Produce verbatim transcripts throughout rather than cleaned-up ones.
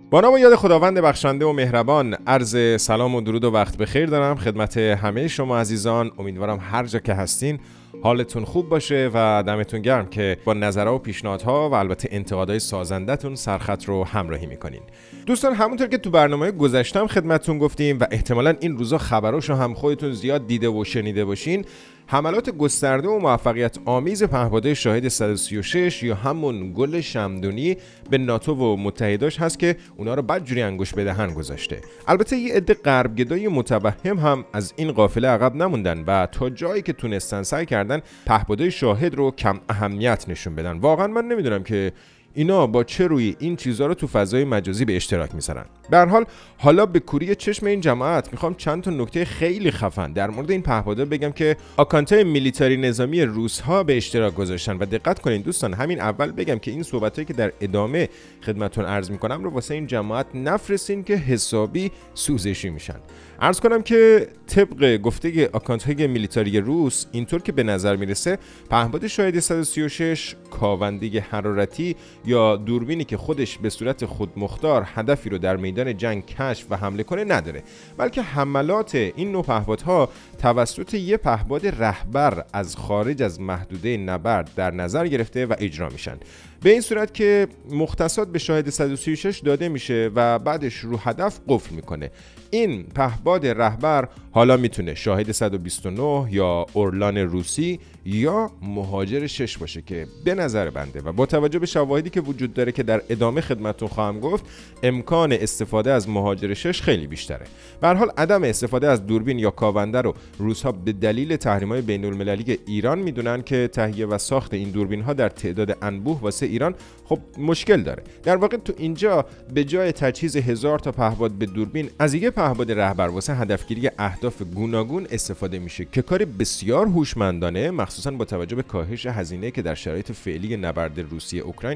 با نام و یاد خداوند بخشنده و مهربان، عرض سلام و درود و وقت بخیر دارم خدمت همه شما عزیزان. امیدوارم هر جا که هستین حالتون خوب باشه و دمتون گرم که با نظرها و پیشنهادها و البته انتقادهای سازندتون سرخط رو همراهی میکنین. دوستان، همونطور که تو برنامه گذشتم خدمتتون گفتیم و احتمالاً این روزا خبراشو هم خودتون زیاد دیده و شنیده باشین، حملات گسترده و موفقیت آمیز پهپادهای شاهد صد و سی و شش یا همون گل شمدونی به ناتو و متحداش هست که اونا رو بدجوری انگوش به دهن گذاشته. البته یه عده غربگدای متوهم هم از این قافله عقب نموندن و تا جایی که تونستن سعی کردن پهپادهای شاهد رو کم اهمیت نشون بدن. واقعا من نمیدونم که اینا با چه روی این چیزها رو تو فضای مجازی به اشتراک میذارن. به هر حال حالا به کوری چشم این جماعت میخوام چند تا نکته خیلی خفن در مورد این پهپادها بگم که آکانتای میلیتاری نظامی روس ها به اشتراک گذاشتن. و دقت کنین دوستان، همین اول بگم که این صحبتایی که در ادامه خدمتتون عرض میکنم رو واسه این جماعت نفرستین که حسابی سوزشی میشن. عرض کنم که طبق گفته آکانت های میلیتاری روس اینطور که به نظر میرسه پهپاد شاهد صد و سی و شش کاونده حرارتی یا دوربینی که خودش به صورت خودمختار هدفی رو در میدان جنگ کشف و حمله کنه نداره، بلکه حملات این نوع پهپادها توسط یک پهپاد رهبر از خارج از محدوده نبرد در نظر گرفته و اجرا میشن. به این صورت که مختصات به شاهد صد و سی و شش داده میشه و بعدش رو هدف قفل میکنه. این پهپاد رهبر حالا میتونه شاهد صد و بیست و نه یا اورلان روسی یا مهاجر شش باشه که به نظر بنده و با توجه به شواهدی که وجود داره که در ادامه خدمتتون خواهم گفت، امکان استفاده از مهاجر شش خیلی بیشتره. به هر حال عدم استفاده از دوربین یا کاونده رو روس‌ها به دلیل تحریم‌های بین‌المللی ایران میدونن که تهیه و ساخت این دوربین‌ها در تعداد انبوه واسه ایران خب مشکل داره. در واقع تو اینجا به جای تجهیز هزار تا پهپاد به دوربین از یک پهپاد رهبر واسه هدفگیری اهداف گوناگون استفاده میشه که کاری بسیار هوشمندانه، مخصوصا با توجه به کاهش هزینه که در شرایط فعلی نبرد روسیه اوکراین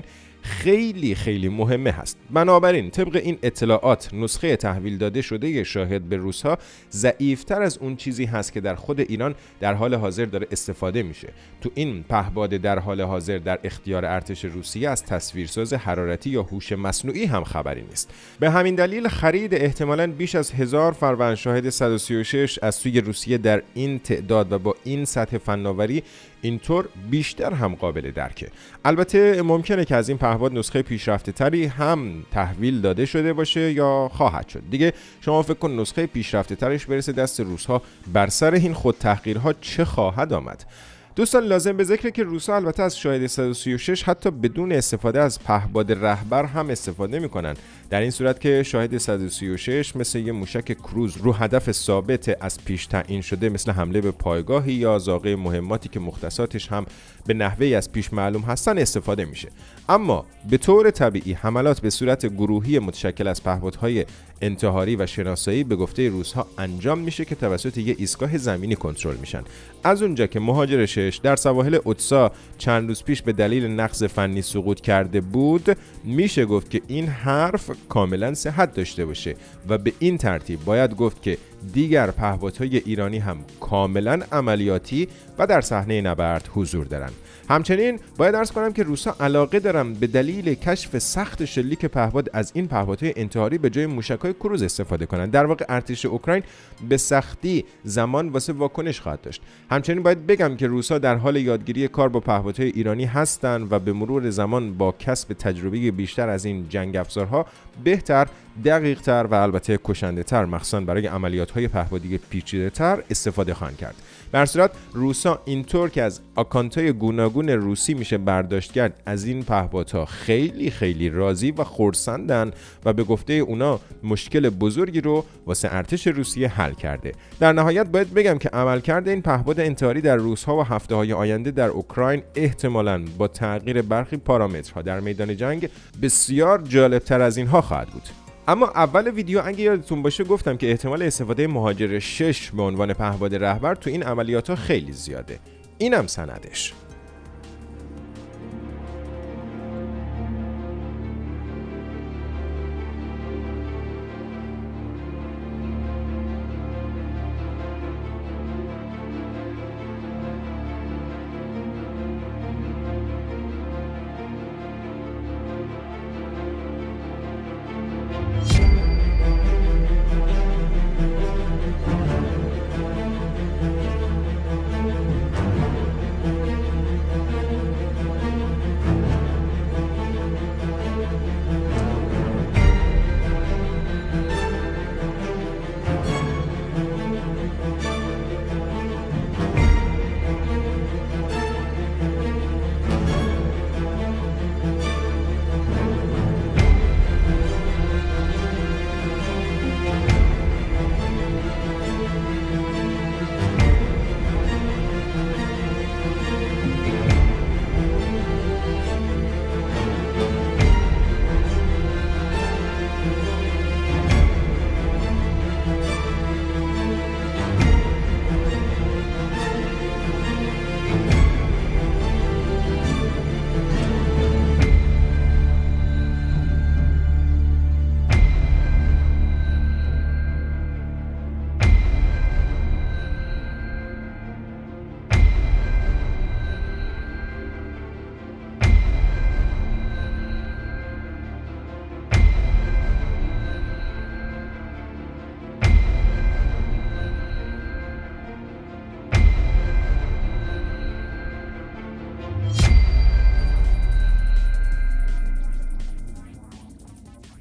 خیلی خیلی مهمه هست. بنابراین طبق این اطلاعات نسخه تحویل داده شده شاهد به روس‌ها ضعیف‌تر از اون چیزی هست که در خود ایران در حال حاضر داره استفاده میشه. تو این پهپاد در حال حاضر در اختیار ارتش روسیه از تصویرساز حرارتی یا هوش مصنوعی هم خبری نیست. به همین دلیل خرید احتمالاً بیش از هزار فروند شاهد صد و سی و شش از سوی روسیه در این تعداد و با این سطح فناوری اینطور بیشتر هم قابل درکه. البته ممکنه که از این پهپاد نسخه پیشرفته تری هم تحویل داده شده باشه یا خواهد شد. دیگه شما فکر کن نسخه پیشرفته ترش برسه دست روس‌ها، بر سر این خود تحقیرها چه خواهد آمد. دوستان، لازم به ذکره که روس‌ها البته از شاهد صد و سی و شش حتی بدون استفاده از پهپاد رهبر هم استفاده میکنن. در این صورت که شاهد صد و سی و شش مثل یه موشک کروز رو هدف ثابت از پیش تعیین شده مثل حمله به پایگاهی یا زاغه مهماتی که مختصاتش هم به نحوی از پیش معلوم هستن استفاده میشه. اما به طور طبیعی حملات به صورت گروهی متشکل از پهپادهای انتحاری و شناسایی به گفته روس‌ها انجام میشه که توسط یه ایستگاه زمینی کنترل میشن. از اونجا که مهاجر شش در سواحل اودسا چند روز پیش به دلیل نقص فنی سقوط کرده بود، میشه گفت که این حرف کاملا صحت داشته باشه و به این ترتیب باید گفت که دیگر پهپادهای ایرانی هم کاملا عملیاتی و در صحنه نبرد حضور دارن. همچنین باید عرض کنم که روس‌ها علاقه دارن به دلیل کشف سخت شلیک پهپاد از این پهپادهای انتحاری به جای موشک‌های کروز استفاده کنن. در واقع ارتش اوکراین به سختی زمان واسه واکنش خواهد داشت. همچنین باید بگم که روس‌ها در حال یادگیری کار با پهپادهای ایرانی هستن و به مرور زمان با کسب تجربه بیشتر از این جنگ افزارها بهتر، دقیق‌تر و البته کشنده‌تر مخصوصاً برای عملیات‌های پهپادی پیچیده‌تر استفاده خواهند کرد. به هر صورت روس‌ها اینطور که از آکانت‌های گوناگون روسی میشه برداشت کرد از این پهپادها خیلی خیلی راضی و خرسندن و به گفته اونا مشکل بزرگی رو واسه ارتش روسیه حل کرده. در نهایت باید بگم که عملکرد این پهپاد انتحاری در روزها و هفته‌های آینده در اوکراین احتمالاً با تغییر برخی پارامترها در میدان جنگ بسیار جالب‌تر از اینها خواهد بود. اما اول ویدیو اگه یادتون باشه گفتم که احتمال استفاده مهاجر شش به عنوان پهپاد رهبر تو این عملیات‌ها خیلی زیاده. اینم سندش.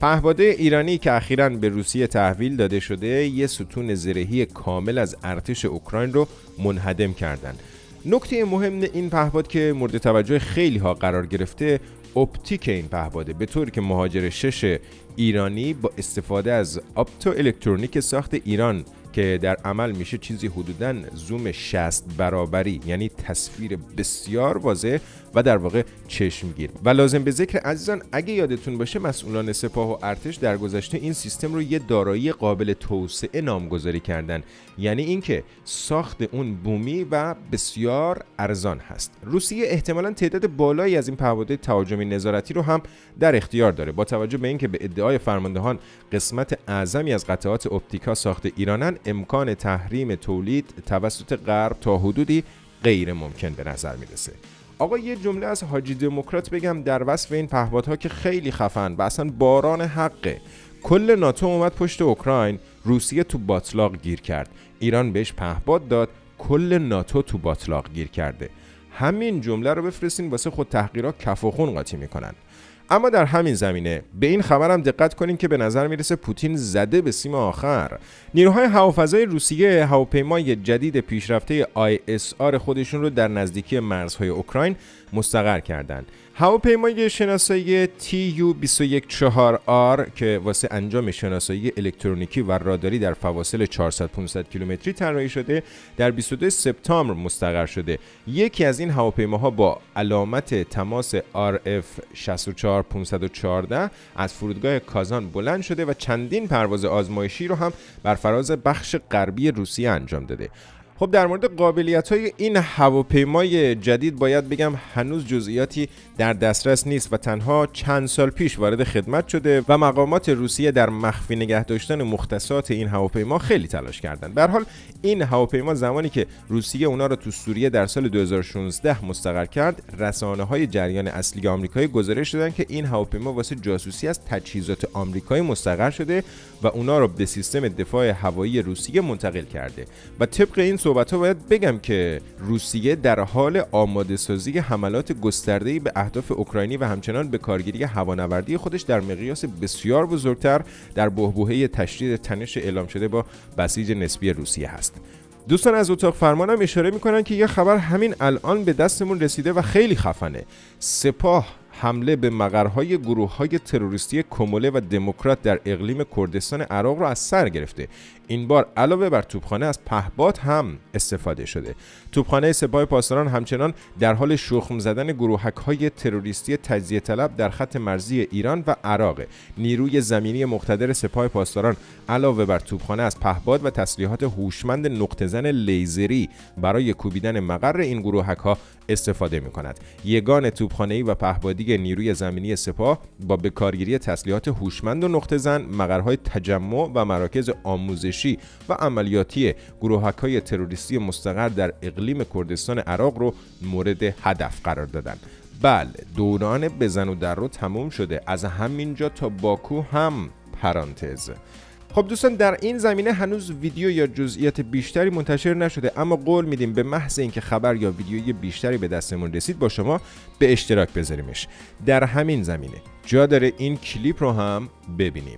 پهپاد ایرانی که اخیراً به روسیه تحویل داده شده یه ستون زرهی کامل از ارتش اوکراین رو منهدم کردن. نکته مهم این پهپاد که مورد توجه خیلی ها قرار گرفته اپتیک این پهپاده، به طوری که مهاجر شش ایرانی با استفاده از اپتو الکترونیک ساخت ایران که در عمل میشه چیزی حدوداً زوم شصت برابری، یعنی تصویر بسیار واضح و در واقع چشمگیر. و لازم به ذکر عزیزان، اگه یادتون باشه مسئولان سپاه و ارتش در گذشته این سیستم رو یه دارایی قابل توسعه نامگذاری کردن، یعنی اینکه ساخت اون بومی و بسیار ارزان هست. روسیه احتمالاً تعداد بالایی از این پهپادهای تهاجمی نظارتی رو هم در اختیار داره، با توجه به اینکه به ادعای فرماندهان قسمت اعظمی از قطعات اپتیکا ساخت ایرانن، امکان تحریم تولید توسط غرب تا حدودی غیر ممکن به نظر میرسه. آقا یه جمله از حاجی دموکرات بگم در وصف این پهپادها که خیلی خفن و اصلا باران حقه. کل ناتو اومد پشت اوکراین، روسیه تو باطلاق گیر کرد. ایران بهش پهپاد داد، کل ناتو تو باطلاق گیر کرده. همین جمله رو بفرستین واسه خود تحقیرها کف و خون قاطی میکنن. اما در همین زمینه به این خبرم دقت کنین که به نظر میرسه پوتین زده به سیم آخر. نیروهای هوافضای روسیه هواپیمای جدید پیشرفته آی اس آر خودشون رو در نزدیکی مرزهای اوکراین مستقر کردند. هواپیمای شناسایی تی یو دو یک چهار آر که واسه انجام شناسایی الکترونیکی و راداری در فواصل چهارصد پانصد کیلومتری طراحی شده، در بیست و دوم سپتامبر مستقر شده. یکی از این هواپیماها با علامت تماس آر اف شصت و چهار پانصد و چهارده از فرودگاه کازان بلند شده و چندین پرواز آزمایشی رو هم بر فراز بخش غربی روسیه انجام داده. خب در مورد قابلیت‌های این هواپیمای جدید باید بگم هنوز جزئیاتی در دسترس نیست و تنها چند سال پیش وارد خدمت شده و مقامات روسیه در مخفی نگه داشتن مختصات این هواپیما خیلی تلاش کردند. به هر حال این هواپیما زمانی که روسیه اونا رو تو سوریه در سال دو هزار و شانزده مستقر کرد، رسانه‌های جریان اصلی آمریکایی گزارش دادن که این هواپیما واسه جاسوسی از تجهیزات آمریکایی مستقر شده و اونا رو به سیستم دفاع هوایی روسیه منتقل کرده. و طبق این صحبت‌ها باید بگم که روسیه در حال آماده سازی حملات گسترده‌ای به اهداف اوکراینی و همچنان به کارگیری هوانوردی خودش در مقیاس بسیار بزرگتر در بحبوحه تشدید تنش اعلام شده با بسیج نسبی روسیه هست. دوستان از اتاق فرمانم اشاره میکنن که یه خبر همین الان به دستمون رسیده و خیلی خفنه. سپاه حمله به مقرهای گروه‌های تروریستی کموله و دموکرات در اقلیم کردستان عراق را از سر گرفته. این بار علاوه بر توپخانه از پهپاد هم استفاده شده. توپخانه سپاه پاسداران همچنان در حال شخم زدن گروهک‌های تروریستی تجزیه طلب در خط مرزی ایران و عراق. نیروی زمینی مقتدر سپاه پاسداران علاوه بر توپخانه از پهپاد و تسلیحات هوشمند نقطه‌زن لیزری برای کوبیدن مقر این گروهک‌ها استفاده می‌کند. یگان توپخانه‌ای و پهپادی نیروی زمینی سپاه با بکارگیری تسلیحات هوشمند و نقطه‌زن، مقرهای تجمع و مراکز آموزشی و عملیاتی گروهک‌های تروریستی مستقر در اقلیم کردستان عراق رو مورد هدف قرار دادن. بله، دوران بزن و در رو تموم شده، از همینجا تا باکو هم پرانتز. خب دوستان در این زمینه هنوز ویدیو یا جزئیات بیشتری منتشر نشده، اما قول میدیم به محض اینکه خبر یا ویدیوی بیشتری به دستمون رسید با شما به اشتراک بذاریمش. در همین زمینه جا داره این کلیپ رو هم ببینیم.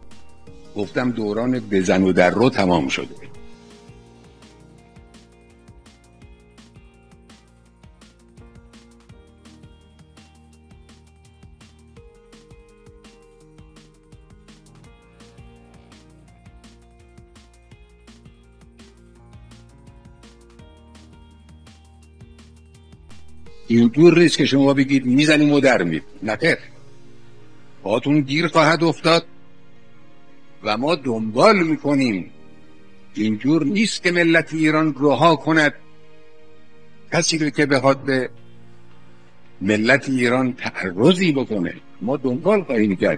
گفتم دوران بزن و در رو تمام شده. اینطور نیست که شما بگید میزنیم و در میریم. نه خیر، باهاتون گیر خواهد افتاد و ما دنبال میکنیم. اینجور نیست که ملت ایران رها کند کسی که بخواد به ملت ایران تعرضی بکنه. ما دنبال خواهیم کرد.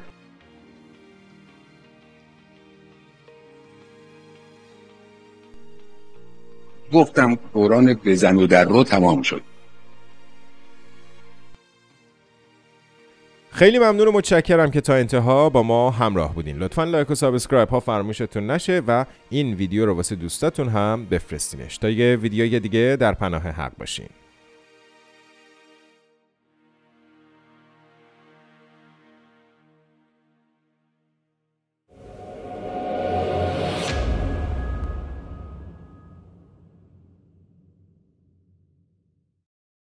گفتم دوران بزن و در رو تمام شد. خیلی ممنون و متشکرم که تا انتها با ما همراه بودین. لطفاً لایک و سابسکرایب ها فراموشتون نشه و این ویدیو رو واسه دوستاتون هم بفرستینش تا یه ویدیوی دیگه در پناه حق باشین.